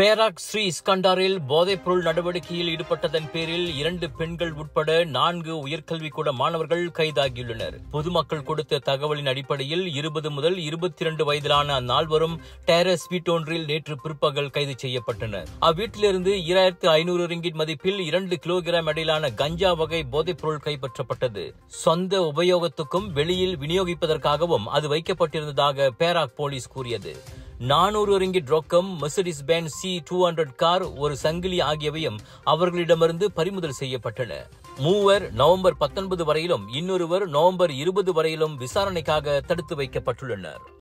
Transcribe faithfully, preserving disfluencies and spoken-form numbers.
Perak Sri இஸ்கண்டாரில் போதைப்பொருள் நடவடிக்கையில் ஈடுபட்டதன் பேரில் இரண்டு பெண்கள் உட்பட நான்கு உயர்கல்விக்கூட மாணவர்கள் கைதாகியுள்ளனர். பொதுமக்கள் கொடுத்த தகவலின் அடிப்படையில் இருபது முதல் இருபத்தி இரண்டு வயதிலான அந்நால்வரும் டேரஸ் வீட்டொன்றில் நேற்று பிற்பகல் கைது செய்யப்பட்டனர். அவ்வீட்டிலிருந்து இரண்டாயிரத்து ஐநூறு ரிங்கிட் மதிப்பில் இரண்டு கிலோகிராம் எடையிலான கஞ்சா வகை போதைப்பொருள் கைப்பற்றப்பட்டது. சொந்த உபயோகத்துக்கும் வெளியில் விநியோகிப்பதற்காகவும் அது வைக்கப்பட்டிருந்ததாக பேராக் போலீஸ் கூறியது. நானூறு ரிங்கிட் ரொக்கம், Mercedes Benz C two hundred car, ஒரு சங்கிலி ஆகியவையும் அவர்களிடமிருந்து பறிமுதல் செய்யப்பட்டன. மூவர் நவம்பர் பத்தொன்பது வரையிலும் இன்னொருவர் நவம்பர் இருபது வரையிலும் விசாரணைக்காக தடுத்து வைக்கப்பட்டுள்ளனர்.